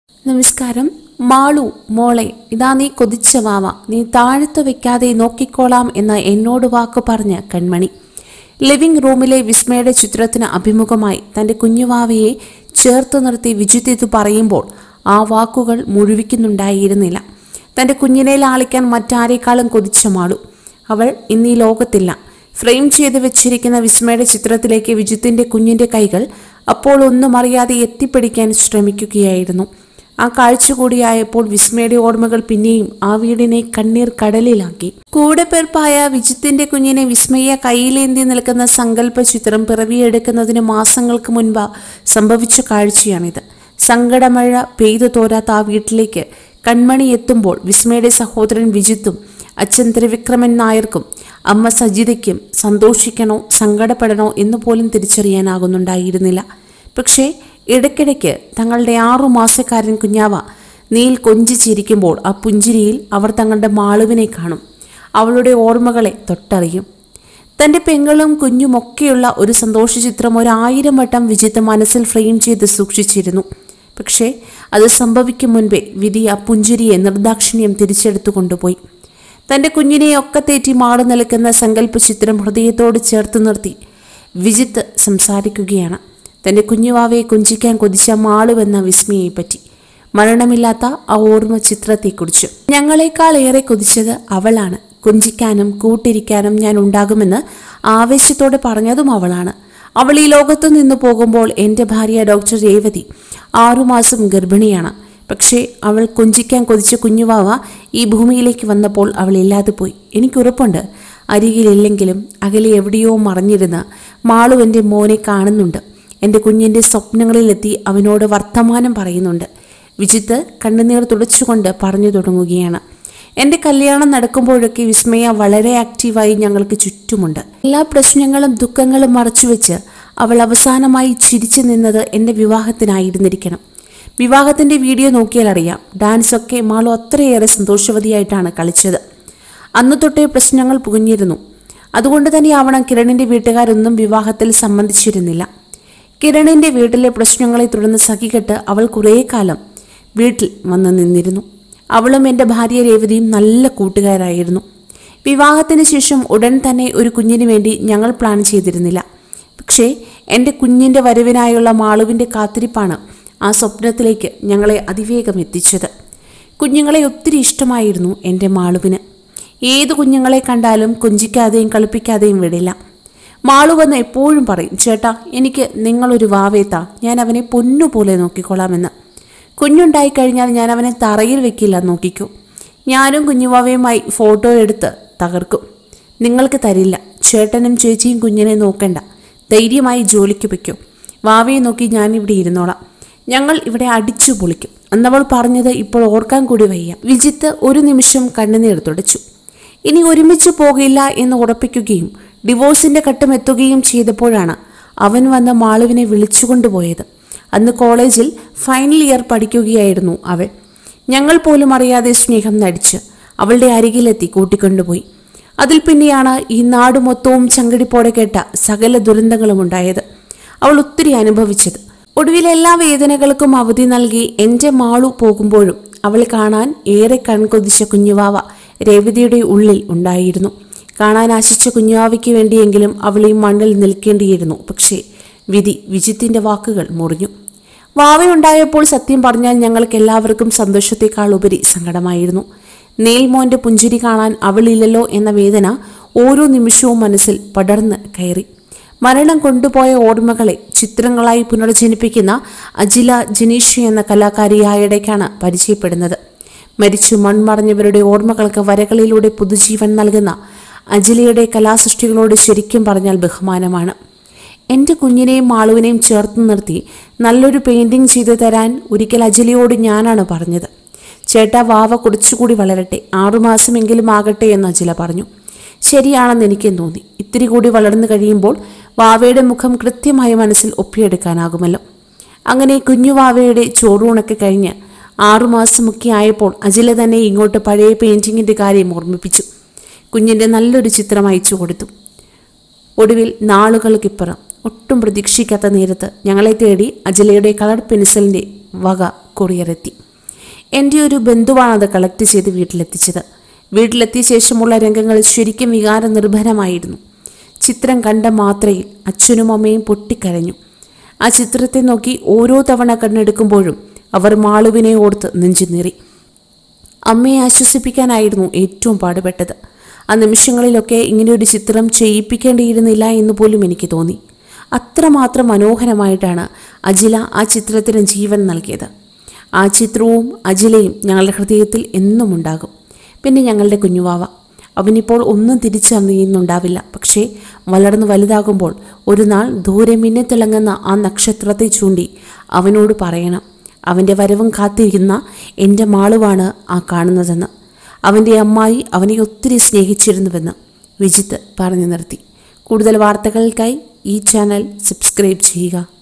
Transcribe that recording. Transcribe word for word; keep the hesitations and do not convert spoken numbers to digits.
നമസ്കാരം. മാളു മോളെ, ഇതാ നീ കൊതിച്ച വാവ, നീ താഴത്തു വെക്കാതെ നോക്കിക്കോളാം എന്ന് എന്നോട് വാക്ക് പറഞ്ഞ കൺമണി. ലിവിംഗ് റൂമിലെ വിസ്മയുടെ ചിത്രത്തിന് അഭിമുഖമായി തന്റെ കുഞ്ഞുവാവയെ ചേർത്ത് നിർത്തി വിജിത്ത് ഇത് പറയുമ്പോൾ ആ വാക്കുകൾ മുഴുവിക്കുന്നുണ്ടായിരുന്നില്ല. തന്റെ കുഞ്ഞിനെ ലാളിക്കാൻ മറ്റാരേക്കാളും കൊതിച്ച മാളു. അവൾ ഇന്നീ ലോകത്തില്ല. ഫ്രെയിം ചെയ്ത് വെച്ചിരിക്കുന്ന വിസ്മയുടെ ചിത്രത്തിലേക്ക് വിജിത്തിന്റെ കുഞ്ഞിന്റെ കൈകൾ അപ്പോൾ ഒന്നും അറിയാതെ എത്തിപ്പിടിക്കാൻ ശ്രമിക്കുകയായിരുന്നു. ആ കാഴ്ച കൂടിയായപ്പോൾ വിസ്മയുടെ ഓർമ്മകൾ പിന്നെയും ആ വീടിനെ കണ്ണീർ കടലിലാക്കി. കൂടെപ്പിറപ്പായ വിജിത്തിന്റെ കുഞ്ഞിനെ വിസ്മയ കയ്യിലേന്തി നിൽക്കുന്ന സങ്കല്പ ചിത്രം പിറവിയെടുക്കുന്നതിന് മാസങ്ങൾക്ക് മുൻപ് സംഭവിച്ച കാഴ്ചയാണിത്. സങ്കടമഴ പെയ്തു തോരാത്ത ആ വീട്ടിലേക്ക് കൺമണി എത്തുമ്പോൾ വിസ്മയുടെ സഹോദരൻ വിജിത്തും അച്ഛൻ ത്രിവിക്രമൻ നായർക്കും അമ്മ സജിതയ്ക്കും സന്തോഷിക്കണോ സങ്കടപ്പെടണോ എന്ന് പോലും തിരിച്ചറിയാനാകുന്നുണ്ടായിരുന്നില്ല. പക്ഷേ ഇടയ്ക്കിടയ്ക്ക് തങ്ങളുടെ ആറു മാസക്കാരൻ കുഞ്ഞാവ നീൽ കൊഞ്ചിച്ചിരിക്കുമ്പോൾ ആ പുഞ്ചിരിയിൽ അവർ തങ്ങളുടെ മാളുവിനെ കാണും. അവളുടെ ഓർമ്മകളെ തൊട്ടറിയും. തൻ്റെ പെങ്ങളും കുഞ്ഞുമൊക്കെയുള്ള ഒരു സന്തോഷ ചിത്രം ഒരായിരം വട്ടം വിജിത്ത് മനസ്സിൽ ഫ്രെയിം ചെയ്ത് സൂക്ഷിച്ചിരുന്നു. പക്ഷേ അത് സംഭവിക്കും മുൻപേ വിധി ആ പുഞ്ചിരിയെ നിർദാക്ഷിണ്യം തിരിച്ചെടുത്തു കൊണ്ടുപോയി. തൻ്റെ കുഞ്ഞിനെയൊക്കെ തേറ്റി മാളു നിൽക്കുന്ന സങ്കല്പ ചിത്രം ഹൃദയത്തോട് ചേർത്ത് നിർത്തി വിജിത്ത് സംസാരിക്കുകയാണ്. തൻ്റെ കുഞ്ഞുവാവയെ കുഞ്ചിക്കാൻ കൊതിച്ച മാളുവെന്ന വിസ്മയെപ്പറ്റി, മരണമില്ലാത്ത ആ ഓർമ്മ ചിത്രത്തെക്കുറിച്ച്. ഞങ്ങളെക്കാൾ ഏറെ കൊതിച്ചത് അവളാണ്. കുഞ്ചിക്കാനും കൂട്ടിരിക്കാനും ഞാൻ ഉണ്ടാകുമെന്ന് ആവേശത്തോടെ പറഞ്ഞതും അവളാണ്. അവൾ ഈ ലോകത്തു നിന്ന് പോകുമ്പോൾ എൻ്റെ ഭാര്യ ഡോക്ടർ രേവതി ആറുമാസം ഗർഭിണിയാണ്. പക്ഷേ അവൾ കുഞ്ചിക്കാൻ കൊതിച്ച കുഞ്ഞുവാവ ഈ ഭൂമിയിലേക്ക് വന്നപ്പോൾ അവൾ ഇല്ലാതെ പോയി. എനിക്കുറപ്പുണ്ട്, അരികിലില്ലെങ്കിലും അകലെ എവിടെയോ മറഞ്ഞിരുന്ന് മാളു എൻ്റെ മോനെ കാണുന്നുണ്ട്. എൻ്റെ കുഞ്ഞിൻ്റെ സ്വപ്നങ്ങളിലെത്തി അവനോട് വർത്തമാനം പറയുന്നുണ്ട്. വിജിത്ത് കണ്ണുനീർ തുടച്ചുകൊണ്ട് പറഞ്ഞു തുടങ്ങുകയാണ്. എൻ്റെ കല്യാണം നടക്കുമ്പോഴൊക്കെ വിസ്മയ വളരെ ആക്റ്റീവായി ഞങ്ങൾക്ക് ചുറ്റുമുണ്ട്. എല്ലാ പ്രശ്നങ്ങളും ദുഃഖങ്ങളും മറച്ചുവെച്ച് അവൾ അവസാനമായി ചിരിച്ചു നിന്നത് എൻ്റെ വിവാഹത്തിനായിരുന്നിരിക്കണം. വിവാഹത്തിൻ്റെ വീഡിയോ നോക്കിയാൽ അറിയാം, ഡാൻസൊക്കെ മാളു അത്രയേറെ സന്തോഷവതിയായിട്ടാണ് കളിച്ചത്. അന്നു തൊട്ടേ പ്രശ്നങ്ങൾ പുകഞ്ഞിരുന്നു. അതുകൊണ്ട് തന്നെ ആവണം കിരണിൻ്റെ വീട്ടുകാരൊന്നും വിവാഹത്തിൽ സംബന്ധിച്ചിരുന്നില്ല. കിരണിൻ്റെ വീട്ടിലെ പ്രശ്നങ്ങളെ തുടർന്ന് സഖികെട്ട് അവൾ കുറേ കാലം വീട്ടിൽ വന്ന് നിന്നിരുന്നു. അവളും എൻ്റെ ഭാര്യ രേവതിയും നല്ല കൂട്ടുകാരായിരുന്നു. വിവാഹത്തിന് ശേഷം ഉടൻ തന്നെ ഒരു കുഞ്ഞിന് വേണ്ടി ഞങ്ങൾ പ്ലാൻ ചെയ്തിരുന്നില്ല. പക്ഷേ എൻ്റെ കുഞ്ഞിൻ്റെ വരവിനായുള്ള മാളുവിൻ്റെ കാത്തിരിപ്പാണ് ആ സ്വപ്നത്തിലേക്ക് ഞങ്ങളെ അതിവേഗം എത്തിച്ചത്. കുഞ്ഞുങ്ങളെ ഒത്തിരി ഇഷ്ടമായിരുന്നു എൻ്റെ മാളുവിന്. ഏത് കുഞ്ഞുങ്ങളെ കണ്ടാലും കൊഞ്ചിക്കാതെയും കളിപ്പിക്കാതെയും വിടില്ല. മാളു വന്ന് എപ്പോഴും പറയും, ചേട്ടാ എനിക്ക് നിങ്ങളൊരു വാവേത്താ, ഞാൻ അവനെ പൊന്നുപോലെ നോക്കിക്കൊള്ളാമെന്ന്. കുഞ്ഞുണ്ടായിക്കഴിഞ്ഞാൽ ഞാൻ അവനെ തറയിൽ വെക്കില്ല, നോക്കിക്കോ. ഞാനും കുഞ്ഞുവാവയുമായി ഫോട്ടോ എടുത്ത് തകർക്കും. നിങ്ങൾക്ക് തരില്ല. ചേട്ടനും ചേച്ചിയും കുഞ്ഞിനെ നോക്കണ്ട, ധൈര്യമായി ജോലിക്ക് വയ്ക്കും. വാവയെ നോക്കി ഞാനിവിടെ ഇരുന്നോളാം, ഞങ്ങൾ ഇവിടെ അടിച്ചു പൊളിക്കും എന്നവൾ പറഞ്ഞത് ഇപ്പോൾ ഓർക്കാൻ കൂടി വയ്യ. വിജിത്ത് ഒരു നിമിഷം കണ്ണുനീർ തുടച്ചു. ഇനി ഒരുമിച്ച് പോകില്ല എന്ന് ഉറപ്പിക്കുകയും ഡിവോഴ്സിന്റെ ഘട്ടം എത്തുകയും ചെയ്തപ്പോഴാണ് അവൻ വന്ന് മാളുവിനെ വിളിച്ചുകൊണ്ടുപോയത്. അന്ന് കോളേജിൽ ഫൈനൽ ഇയർ പഠിക്കുകയായിരുന്നു അവൾ. ഞങ്ങൾ പോലും അറിയാതെ സ്നേഹം നടിച്ച് അവളുടെ അരികിലെത്തി കൂട്ടിക്കൊണ്ടുപോയി. അതിൽ പിന്നെയാണ് ഈ നാട് മൊത്തവും ചങ്കടിപ്പോടെ കേട്ട സകല ദുരന്തങ്ങളും ഉണ്ടായത്. അവൾ ഒത്തിരി അനുഭവിച്ചത്. ഒടുവിൽ എല്ലാ വേദനകൾക്കും അവധി നൽകി എൻ്റെ മാളു പോകുമ്പോഴും അവൾ കാണാൻ ഏറെ കൺകൊതിച്ച കുഞ്ഞുവാവ രേവതിയുടെ ഉള്ളിൽ ഉണ്ടായിരുന്നു. കാണാൻ ആശിച്ച കുഞ്ഞുവാവയ്ക്ക് വേണ്ടിയെങ്കിലും അവൾ ഈ മണ്ണിൽ നിൽക്കേണ്ടിയിരുന്നു. പക്ഷേ വിധി വിജിത്തിന്റെ വാക്കുകൾ മുറിഞ്ഞു. വാവയുണ്ടായപ്പോൾ സത്യം പറഞ്ഞാൽ ഞങ്ങൾക്ക് എല്ലാവർക്കും സന്തോഷത്തെക്കാൾ ഉപരി സങ്കടമായിരുന്നു. നെയിൽമോന്റെ പുഞ്ചിരി കാണാൻ അവളില്ലല്ലോ എന്ന വേദന ഓരോ നിമിഷവും മനസ്സിൽ പടർന്ന് കയറി. മരണം കൊണ്ടുപോയ ഓർമ്മകളെ ചിത്രങ്ങളായി പുനർജനിപ്പിക്കുന്ന അജില ജനീഷ് എന്ന കലാകാരിയായിടയ്ക്കാണ് പരിചയപ്പെടുന്നത്. മരിച്ചു മൺമറഞ്ഞവരുടെ ഓർമ്മകൾക്ക് വരകളിലൂടെ പുതുജീവൻ നൽകുന്ന അജിലയുടെ കലാസൃഷ്ടികളോട് ശരിക്കും പറഞ്ഞാൽ ബഹുമാനമാണ്. എൻ്റെ കുഞ്ഞിനെയും മാളുവിനെയും ചേർത്ത് നിർത്തി നല്ലൊരു പെയിൻറ്റിങ് ചെയ്തു തരാൻ ഒരിക്കൽ അജിലയോട് ഞാനാണ് പറഞ്ഞത്. ചേട്ടാ വാവ കുറച്ചുകൂടി വളരട്ടെ, ആറുമാസമെങ്കിലും ആകട്ടെ എന്ന് അജില പറഞ്ഞു. ശരിയാണെന്ന് എനിക്കും തോന്നി. ഇത്തിരി കൂടി വളർന്നു കഴിയുമ്പോൾ വാവയുടെ മുഖം കൃത്യമായി മനസ്സിൽ ഒപ്പിയെടുക്കാനാകുമല്ലോ. അങ്ങനെ കുഞ്ഞുവാവയുടെ ചോറൂണൊക്കെ കഴിഞ്ഞ് ആറുമാസമൊക്കെ ആയപ്പോൾ അജില തന്നെ ഇങ്ങോട്ട് പഴയ പെയിൻറ്റിങ്ങിൻ്റെ കാര്യം ഓർമ്മിപ്പിച്ചു. കുഞ്ഞിൻ്റെ നല്ലൊരു ചിത്രം അയച്ചു കൊടുത്തു. ഒടുവിൽ നാളുകൾക്കിപ്പുറം ഒട്ടും പ്രതീക്ഷിക്കാത്ത നേരത്ത് ഞങ്ങളെ തേടി അജിലയുടെ കളർ പെൻസിലിൻ്റെ വക കൊറിയറെത്തി. എൻ്റെ ഒരു ബന്ധുവാണത് കളക്ട് ചെയ്ത് വീട്ടിലെത്തിച്ചത്. വീട്ടിലെത്തിയ ശേഷമുള്ള രംഗങ്ങൾ ശരിക്കും വികാര നിർഭരമായിരുന്നു. ചിത്രം കണ്ട മാത്രയിൽ അച്ഛനും അമ്മയും പൊട്ടിക്കരഞ്ഞു. ആ ചിത്രത്തെ നോക്കി ഓരോ തവണ കണ്ണെടുക്കുമ്പോഴും അവർ മാളുവിനെ ഓർത്ത് നെഞ്ചുനീറി. അമ്മയെ ആശ്വസിപ്പിക്കാനായിരുന്നു ഏറ്റവും പാടുപെട്ടത്. ആ നിമിഷങ്ങളിലൊക്കെ ഇങ്ങനെയൊരു ചിത്രം ചെയ്യിപ്പിക്കേണ്ടിയിരുന്നില്ല എന്ന് പോലും എനിക്ക് തോന്നി. അത്രമാത്രം മനോഹരമായിട്ടാണ് അജില ആ ചിത്രത്തിന് ജീവൻ നൽകിയത്. ആ ചിത്രവും അജിലയും ഞങ്ങളുടെ ഹൃദയത്തിൽ എന്നും ഉണ്ടാകും. പിന്നെ ഞങ്ങളുടെ കുഞ്ഞുവാവ, അവനിപ്പോൾ ഒന്നും തിരിച്ചറിയുന്നുണ്ടാവില്ല. പക്ഷേ വളർന്നു വലുതാകുമ്പോൾ ഒരു നാൾ ദൂരെ മിന്നിത്തിളങ്ങുന്ന ആ നക്ഷത്രത്തെ ചൂണ്ടി അവനോട് പറയണം, അവൻ്റെ വരവും കാത്തിരിക്കുന്ന എൻ്റെ മാളുവാണ് ആ കാണുന്നതെന്ന്. അവൻ്റെ അമ്മായി അവനെ ഒത്തിരി സ്നേഹിച്ചിരുന്നുവെന്ന് വിജിത്ത് പറഞ്ഞു നിർത്തി. കൂടുതൽ വാർത്തകൾക്കായി ഈ ചാനൽ സബ്സ്ക്രൈബ് ചെയ്യുക.